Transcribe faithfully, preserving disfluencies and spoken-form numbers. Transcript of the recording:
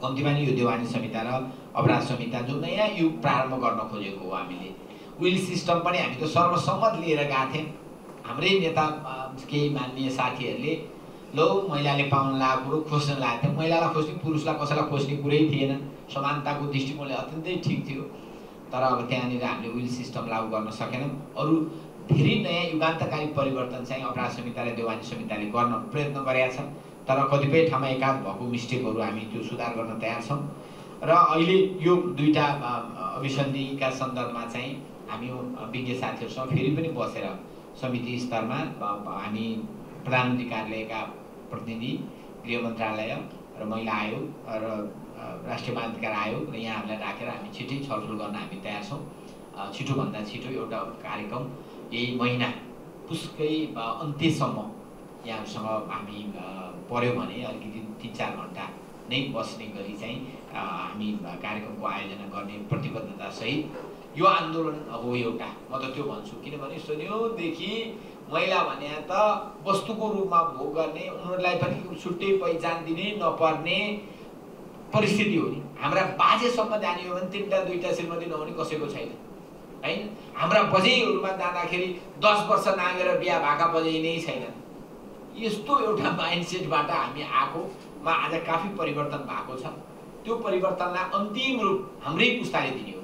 कम्तीमा नि यो देवानी संहिता र अपराध संहिता जुन नयाँ युग प्रारम्भ गर्न खोजेको हो हामीले। विल सिस्टम पनि हामी त सर्वसम्मत लिएर गएको थियौँ। हाम्रै नेता केही मान्य साथीहरूले लो महिलाले पाउन लागेको कुरो खोज्न लागेको थियो। महिलालाई खोज्ने पुरुषलाई कसैलाई खोज्ने कुरै थिएन। समानताको दृष्टिकोणले अत्यन्तै ठिक थियो। तर अब त्यहाँनिर हामीले विल सिस्टम लागू गर्न सकेनौँ। अरू धेरै नयाँ युगान्तकारी परिवर्तन चाहिँ अपराध संहिता र देवानी संहिताले गर्न प्रयत्न गरेका छ। तर कतिपय ठाउँमा एकाध भएको मिस्टेकहरू हामी त्यो सुधार गर्न तयार छौँ। र अहिले यो दुईटा अभिसन्धिका सन्दर्भमा चाहिँ हामी विज्ञ साथीहरूसँग फेरि पनि बसेर समिति स्तरमा हामी प्रधानमन्त्री कार्यालयका प्रतिनिधि, गृह मन्त्रालय र महिला आयोग र राष्ट्रिय मानवाधिकार आयोग र यहाँहरूलाई राखेर हामी छिटै छलफल गर्न हामी तयार छौँ। छिटोभन्दा छिटो एउटा कार्यक्रम यही महिना पुसकै अन्त्यसम्म यहाँहरूसँग हामी पर्यो भने अलिकति तिन चार घन्टा नै बस्ने गरी चाहिँ हामी कार्यक्रमको आयोजना गर्ने प्रतिबद्धतासहित यो आन्दोलन हो एउटा। म त त्यो भन्छु, किनभने सुन्योदेखि महिला भने त वस्तुको रूपमा भोग गर्ने, उनीहरूलाई पनि छुट्टै पहिचान दिने नपर्ने परिस्थिति हो नि। हाम्रा बाजेसम्म जाने हो भने तिनवटा दुईवटा श्रीमती नहुने कसैको छैन हैन। हाम्रा बजैहरूमा जाँदाखेरि दस वर्ष नागेर बिहा भएका बजै नै छैनन्। यस्तो एउटा माइन्डसेटबाट हामी आएकोमा आज काफी परिवर्तन भएको छ। त्यो परिवर्तनलाई अन्तिम रूप हाम्रै पुस्ताले दिने हो।